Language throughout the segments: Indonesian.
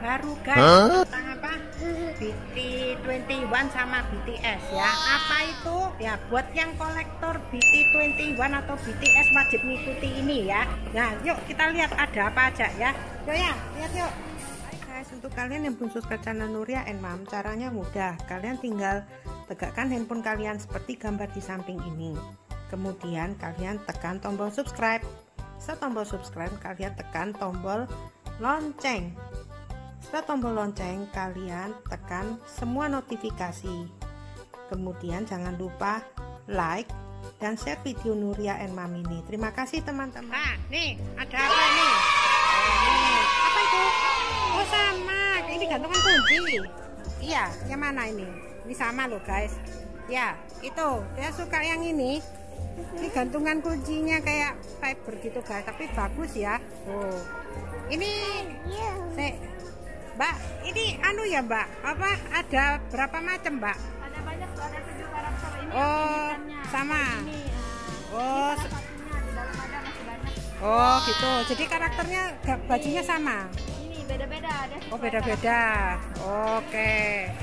baru guys tentang apa BT21 sama BTS ya. Apa itu ya, buat yang kolektor BT21 atau BTS wajib mengikuti ini ya. Nah yuk kita lihat ada apa aja ya. Yuk ya, lihat yuk. Hai guys, untuk kalian yang belum subscribe channel Nuria and Mom, caranya mudah. Kalian tinggal tegakkan handphone kalian seperti gambar di samping ini. Kemudian kalian tekan tombol subscribe. Setelah tombol subscribe, kalian tekan tombol lonceng. Setelah tombol lonceng, kalian tekan semua notifikasi. Kemudian jangan lupa like dan share video Nuria and Mom ini. Terima kasih teman-teman. Nah, nih ada apa nih? Nih, apa itu? Oh sama, ini gantungan kunci. Iya, yang mana ini? Ini sama loh guys. Ya, itu. Saya suka yang ini. Ini gantungan kuncinya kayak fiber gitu guys, tapi bagus ya. Oh, ini Mbak, ini anu ya Mbak, apa ada berapa macam Mbak? Ada banyak, ada 7 karakter ini. Oh, sama. Ini, Oh, di dalam ada masih banyak. oh gitu. Jadi karakternya bajunya sama. Ini beda-beda ada. Oh beda-beda. Oke.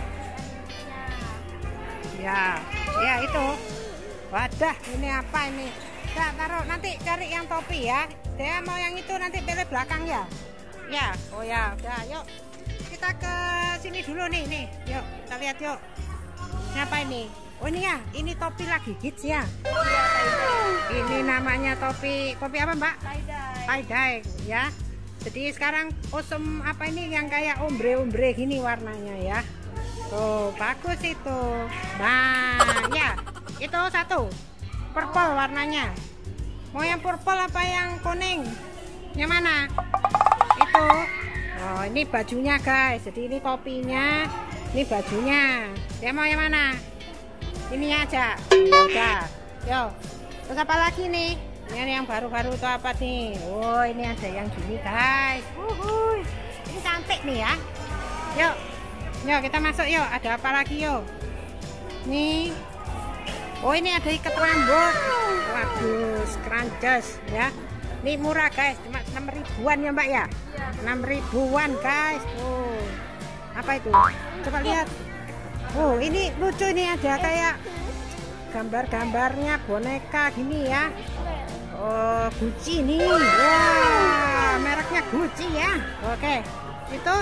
Ya, ya itu. Wadah, ini apa ini? Nah, taruh nanti cari yang topi ya. Saya mau yang itu nanti pilih belakang ya. Ya, oh ya, udah, yuk. Kita ke sini dulu nih, Yuk, kita lihat yuk. Ini apa ini? Oh ini ya, ini topi lagi hits ya. Ini namanya topi apa Mbak? Tie-dye ya. Jadi sekarang awesome apa ini yang kayak ombre-ombre gini warnanya ya. Tuh, bagus itu. Nah, ya. Itu satu purple warnanya. Mau yang purple apa yang kuning? Yang mana? Itu. Oh ini bajunya guys. Jadi ini topinya, ini bajunya. Dia mau yang mana? Ini aja. Udah. Yo. Terus apa lagi nih? Ini yang baru-baru itu apa nih? Oh ini ada yang gini guys. Ini cantik nih ya. Yuk. Yuk kita masuk yuk. Ada apa lagi yuk? Nih. Oh ini ada ikat rambut. Waduh, keranjang ya. Ini murah guys, cuma 6 ribuan ya Mbak ya. 6 ribuan guys. Tuh. Apa itu? Coba lihat. Oh ini lucu, ini ada kayak gambar-gambarnya boneka gini ya. Oh Gucci nih. Wah, mereknya Gucci ya. Oke. Itu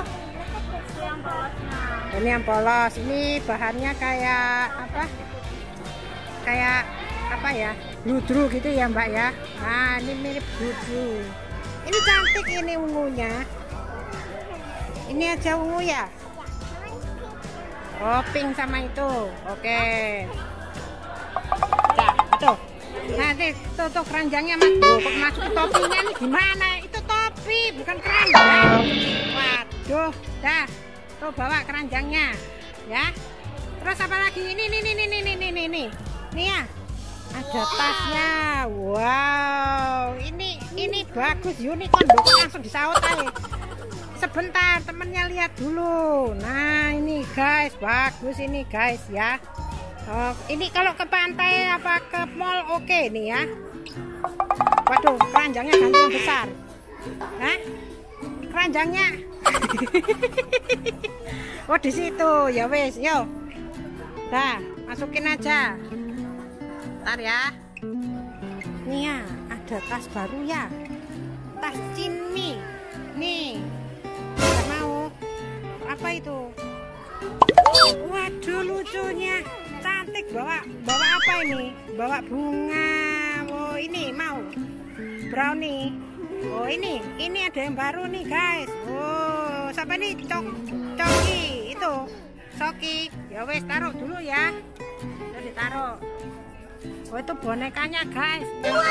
ini yang polos. Ini bahannya kayak apa? Kayak apa ya, bludru gitu ya Mbak ya. Nah ini mirip bludru. Ini cantik ini ungunya. Ini aja ungu ya. Oh pink sama itu. Oke. Nah itu. Nah tuh keranjangnya mas. Kok masuk ke topinya nih gimana? Itu topi bukan keranjang. Waduh. Dah. Tuh bawa keranjangnya ya. Terus apa lagi? Ini nih ya, ada tasnya. Wow, ini bagus, unicorn dong, langsung disaut aja. Sebentar, temennya lihat dulu. Nah ini guys, bagus ini guys ya. Oh, ini kalau ke pantai apa ke mall oke nih ya. Waduh, keranjangnya gantungan besar. Hah? Keranjangnya. Oh di situ ya wes, yo. Nah, masukin aja. Ntar ya. Nih ya, ada tas baru ya. Tas Cinmi. Nih. Nggak mau. Apa itu? Waduh lucunya. Cantik, bawa apa ini? Bawa bunga. Oh, ini mau. Brownie. Oh, ini ada yang baru nih, guys. Oh, siapa nih? Coki. Itu. Soki. Ya wes, taruh dulu ya. Udah ditaruh. Oh itu bonekanya guys.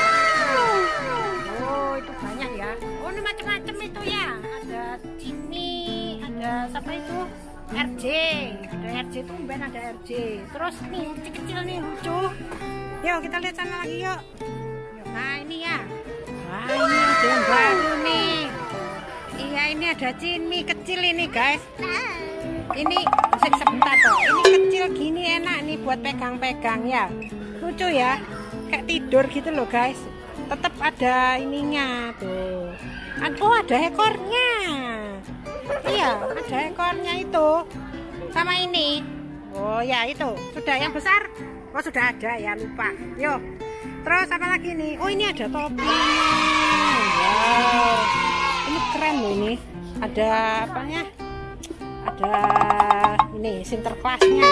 Oh itu banyak ya. Oh ini macam-macam itu ya. Ada Jimmy, ada siapa itu? RJ. Ada RJ tuh ben ada RJ. Terus nih kecil-kecil nih lucu. Yuk kita lihat sana lagi yuk. Nah ini ya. Wah ini ada yang baru nih. Iya ini ada Jimmy kecil ini guys. Ini sebentar toh. Ini kecil gini enak nih buat pegang-pegang ya. Lucu ya, kayak tidur gitu loh guys. Tetap ada ininya tuh. Oh ada ekornya. Iya, ada ekornya itu. Sama ini. Oh ya itu. Sudah yang besar. Oh sudah ada ya, lupa. Yuk. Terus apa lagi nih? Oh ini ada topinya. Wow. Ini keren loh ini. Ada apanya? Ada ini Sinterklasnya.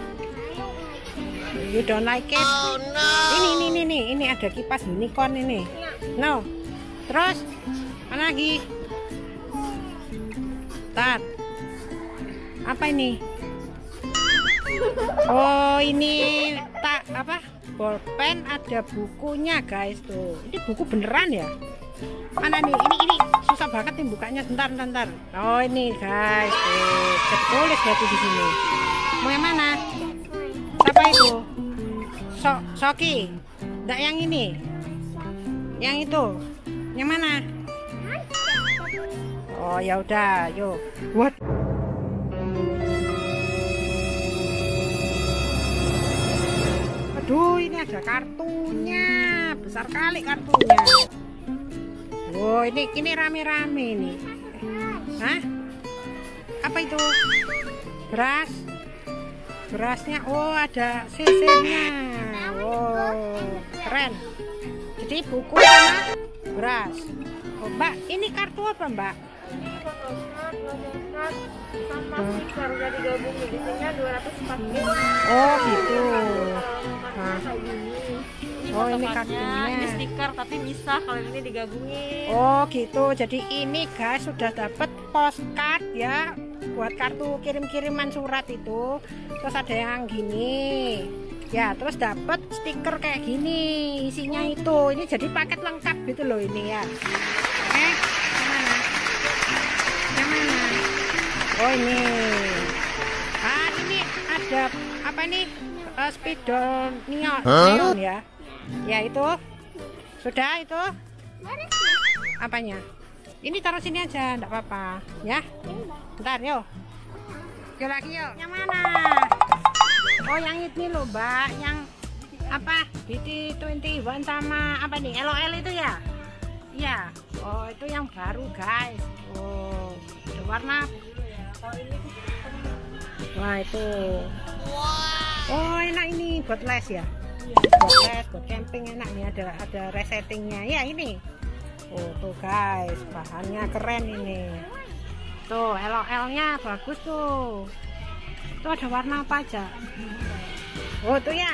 You don't like it? Oh, no. Ini ada kipas unicorn ini. No. Terus mana lagi? Tar. Apa ini? Oh ini tak apa? Bolpen, ada bukunya guys tuh. Ini buku beneran ya? Mana nih? Ini susah banget nih bukanya. Bentar. Oh ini guys tuh. Tertulis berarti di sini. Mau yang mana? Siapa itu? Soki. Enggak yang ini. Yang itu. Yang mana? Oh ya udah, yuk. What? Aduh, ini ada kartunya. Besar kali kartunya. Oh, ini rame-rame nih. Hah? Apa itu? Beras. Berasnya. Oh, ada sisirnya. Oh, keren. Jadi buku sama beras. Oh, Mbak, ini kartu apa, Mbak? Ini sama stiker udah digabungin. Isinya 240. Oh, gitu. Nah. Ini Oh, ini fotokartnya, kartunya. ini stiker tapi bisa kalau ini digabungin. Oh, gitu. Jadi ini guys sudah dapat postcard ya buat kartu kirim-kiriman surat itu. Terus ada yang gini. Ya, terus dapat stiker kayak gini. Isinya itu. Ini jadi paket lengkap gitu loh ini ya. Yang mana? Oh, ini. Ah, ini ada apa nih? Spidol neon ya. Ya itu. Sudah itu. Apanya? Ini taruh sini aja, enggak apa-apa, ya. Bentar, yuk. Yuk lagi yuk. Yang mana? Oh, yang ini loh, Mbak. Yang apa? BT21 sama apa nih? LOL itu ya? Iya. Oh, itu yang baru, guys. Oh, ada warna. Wah, itu. Oh, enak ini buat les ya. Buat les, buat camping enak nih, ada resettingnya. Ya, ini. Oh, tuh guys, bahannya keren ini. Tuh, LOL-nya bagus tuh. Tuh ada warna apa aja? Oh, tuh ya.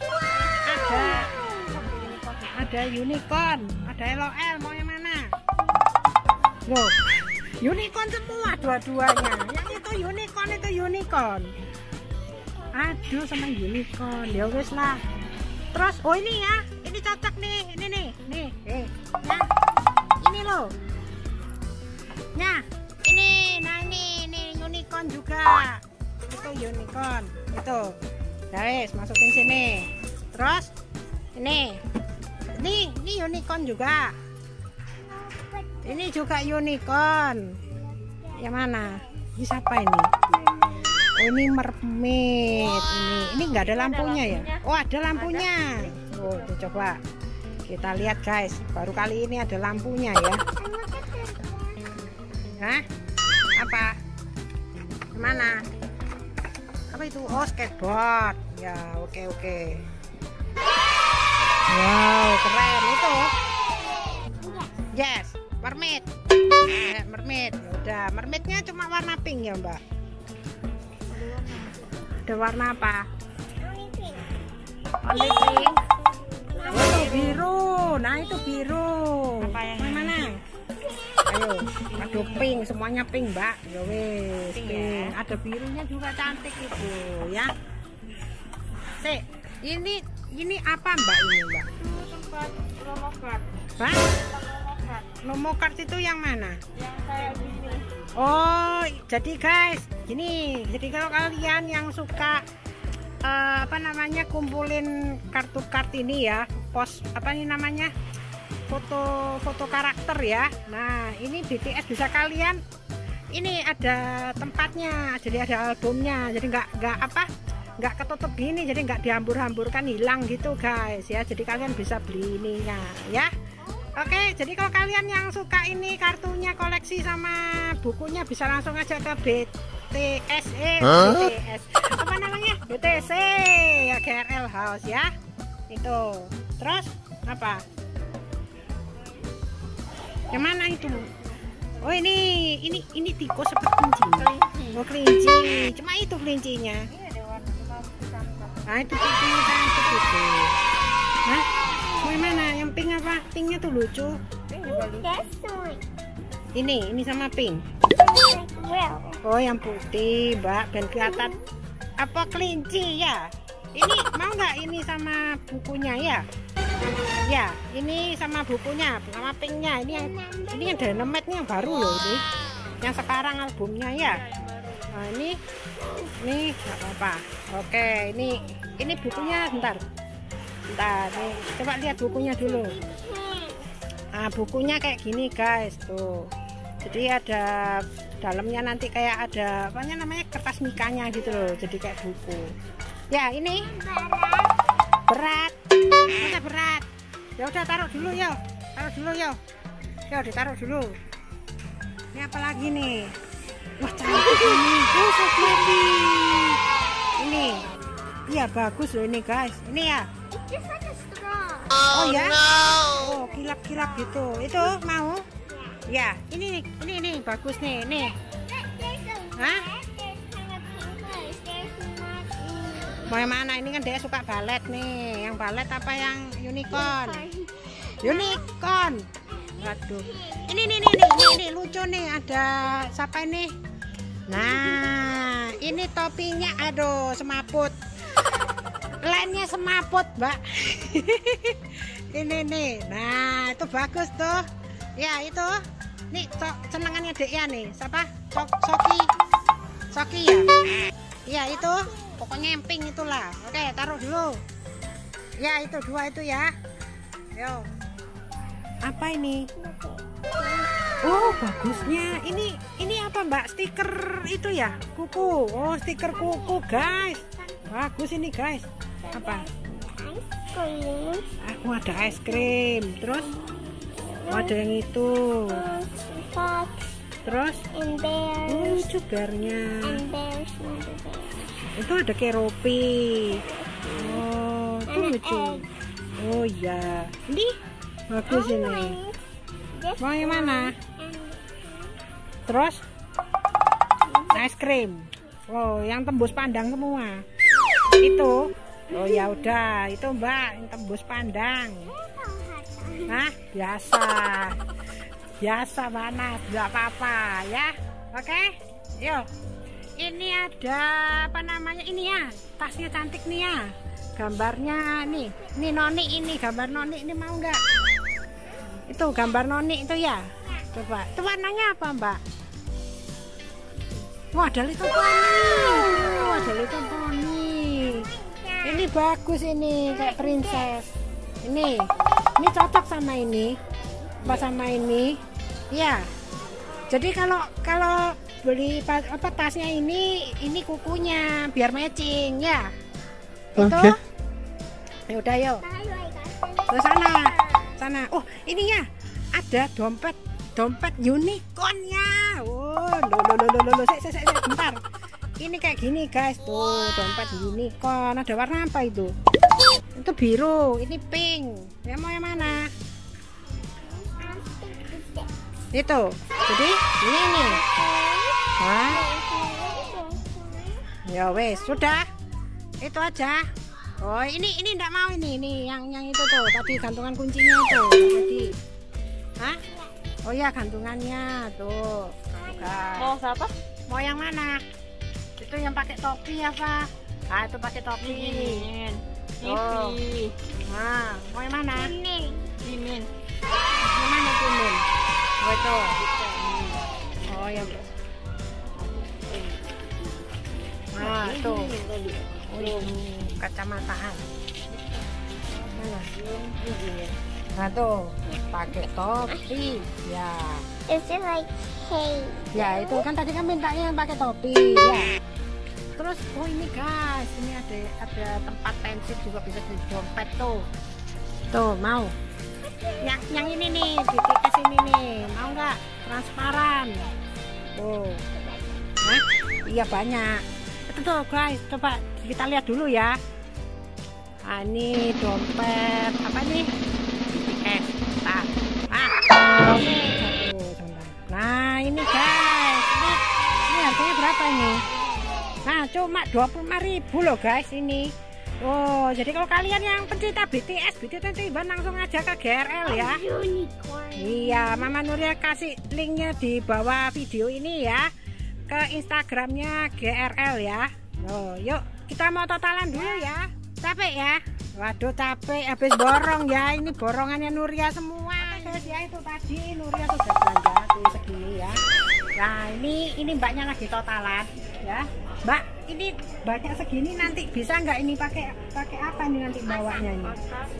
Ada unicorn, ada LOL, mau yang mana? Loh, unicorn semua dua-duanya. Yang itu unicorn. Aduh, seneng unicorn. Ya wis lah. Terus, oh ini ya, ini cocok nih, ini nih, ya. Ini loh. Nah, ini unicorn juga. Itu unicorn, itu. Guys, masukin sini. Terus, ini unicorn juga. Ini juga unicorn. Yang mana? Ini siapa ini? Oh, ini mermaid. Ini nggak ada lampunya ya? Oh, ada lampunya. Oh, tuh, coba kita lihat guys. Baru kali ini ada lampunya ya. Hah? Apa? Mana? Apa itu? Oh, skateboard. Ya, oke. Wow, keren itu. Yes, mermaid. Mermaid. Ya udah, mermaidnya cuma warna pink ya, Mbak. Ada warna apa? Only pink. Oh, biru. Nah, itu biru. Apa yang mana? Ayo, aduh pink, semuanya pink, Mbak. Ya wes, Pink pink. ya. Ada birunya juga cantik itu, ya. Sik, ini apa, Mbak ini, Mbak? Tempat nomokart. Hah? Nomokart itu yang mana? Yang kayak gini. Oh, jadi guys, gini. Jadi kalau kalian yang suka kumpulin kartu-kartu ini ya, post apa ini namanya? Foto karakter ya. Nah, ini BTS bisa kalian. Ini ada tempatnya, jadi ada albumnya. Jadi nggak ketutup gini, jadi nggak dihambur-hamburkan hilang gitu guys ya. Jadi kalian bisa beli ininya ya. Oke, jadi kalau kalian yang suka ini kartunya, koleksi sama bukunya, bisa langsung aja ke BTS, BTS apa namanya, BTC ya, GRL House ya. Itu terus apa, yang mana itu? Oh ini tikus seperti kelinci. Oh kelinci, cuma itu kelincinya. Nah itu pinknya cantik gitu. Hah? Mau yang mana? Yang pink apa? Pinknya tuh lucu. Ini sama pink. Oh yang putih, Mbak, dan kelihatan apa kelinci ya. Ini mau nggak ini sama bukunya ya? Ya, ini sama bukunya, sama pinknya. Ini yang Dynamite yang baru loh ini. Yang sekarang albumnya ya. Nah, ini nggak apa-apa. Oke, ini bukunya bentar, nih coba lihat bukunya dulu. Nah bukunya kayak gini guys tuh, jadi ada dalamnya nanti kayak ada apa namanya, kertas mikanya gitu loh, jadi kayak buku ya. Ini berat, masa berat? Ya udah taruh dulu yo, ditaruh dulu. Ini apa lagi nih? Wah cantik ini, ini iya bagus loh ini guys, ini ya. Oh ya, oh kilap-kilap gitu, itu mau ya. Ini bagus nih, hah? Mau yang mana? Ini kan dia suka balet nih, yang balet apa, yang unicorn. Waduh, ini lucu nih, ada siapa ini? Nah ini topinya, aduh semaput, lainnya semaput Mbak. ini nih, nah itu bagus tuh ya. Itu nih senengannya dek ya nih, siapa? Soki ya. Iya itu pokoknya yang pink itulah. Oke taruh dulu ya, itu dua itu ya. Yo, apa ini? Oh bagusnya ini apa Mbak, stiker itu ya, kuku. Oh stiker kuku guys, bagus ini guys. Apa? Aku ada es krim, terus ada yang itu, terus lucu garnya. Itu ada keropi. Oh itu lucu. Oh ya, ini bagus ini. Mau yang mana? Terus es krim. Oh yang tembus pandang semua itu. Oh ya udah, itu Mbak yang tembus pandang. Nah biasa panas, nggak apa-apa ya. Oke yuk, ini ada apa namanya, ini ya tasnya cantik nih ya, gambarnya nih, ini Noni, ini gambar Noni, ini mau nggak? Itu gambar Noni itu ya, coba itu warnanya apa Mbak? Wah ada Little Pony. Ini bagus, ini kayak princess. Ini cocok sama ini, apa sama ini ya. Jadi kalau beli apa tasnya ini kukunya biar matching ya. Itu ya udah yuk ke sana. Oh ini ya, ada dompet unicorn ya. Oh lo bentar. Ini kayak gini guys tuh, dompet unicorn. Ada warna apa itu? Itu biru, ini pink. Ya mau yang mana? Itu. Jadi ini nih. Hah? Ya wes, sudah. Itu aja. Oh, ini enggak mau ini yang itu tuh, tadi gantungan kuncinya itu tadi. Hah? Oh ya, gantungannya tuh. Mau siapa? Mau yang mana? Itu yang pakai topi apa? Ah, itu pakai topi. Oh. Nah, mau yang mana? Ini. Yang mana kuning? Oh itu. Oh yang. Nah itu. Oh, kacamataan. Mana? Nah tuh, pakai topi. Ya. Is it like hey? Ya itu kan tadi kan mintanya yang pakai topi. Ya. Terus oh ini guys, ini ada tempat pensil juga, bisa di dompet tuh. Tuh mau. yang ini nih, BTS ini nih, mau nggak? Transparan. Tuh. Hah? Iya banyak. Itu tuh guys, coba kita lihat dulu ya. Nah, ini dompet apa nih? BTS. Oke, nah ini guys, ini harganya berapa ini? Nah cuma 25.000 loh guys ini. Oh, jadi kalau kalian yang pencinta BTS langsung aja ke GRL ya. Iya, Mama Nuria kasih linknya di bawah video ini ya, ke Instagramnya GRL ya. Oh, yuk kita mau totalan dulu ya. Capek ya? Waduh capek, habis borong ya. Ini borongannya Nuria semua guys ya. Itu tadi Nuria sudah belanja tuh segini ya. Nah ini mbaknya lagi totalan ya. Mbak, ini banyak segini nanti bisa nggak ini pakai apa nih nanti bawanya ini?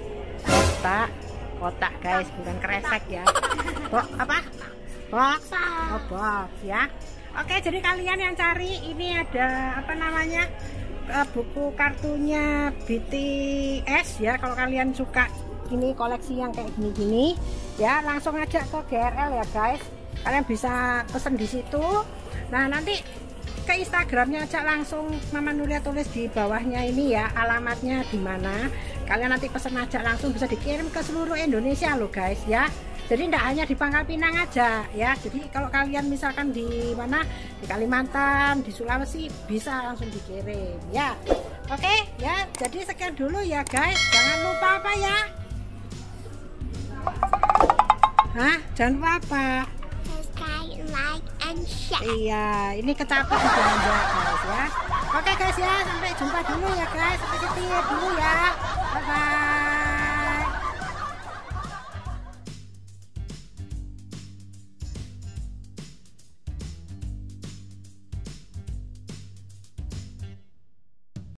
Kotak guys, bukan kresek ya. Apa? Box. Oh, box ya. Oke, jadi kalian yang cari ini ada apa namanya? Buku kartunya BTS ya. Kalau kalian suka ini koleksi yang kayak gini-gini ya, langsung aja ke GRL ya guys. Kalian bisa pesen di situ. Nah, nanti ke Instagramnya aja langsung, Mama Nuria tulis di bawahnya ini ya, alamatnya di mana. Kalian nanti pesen aja langsung, bisa dikirim ke seluruh Indonesia loh guys ya. Jadi tidak hanya di Pangkal Pinang aja ya. Jadi kalau kalian misalkan di mana, di Kalimantan, di Sulawesi, bisa langsung dikirim ya. Oke ya, jadi sekian dulu ya guys. Jangan lupa apa ya? Hah? Jangan lupa apa? Subscribe, like, and share. Iya, ini kecapai belanja guys ya. Oke guys ya, sampai jumpa dulu ya guys. Sampai setia dulu ya. Bye bye.